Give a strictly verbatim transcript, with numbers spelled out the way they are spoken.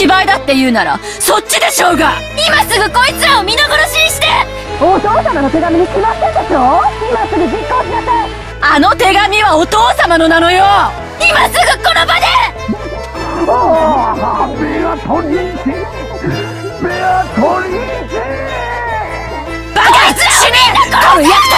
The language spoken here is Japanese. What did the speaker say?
芝居だって言うならそっちでしょうが。今すぐこいつらを皆殺しにして。 お父様の手紙に決まってんでしょ。今すぐ実行しなさい。 あの手紙はお父様のなのよ。今すぐこの場で。 ああ、ベアトリーチベアトリーチバカ、死ねえんだこの役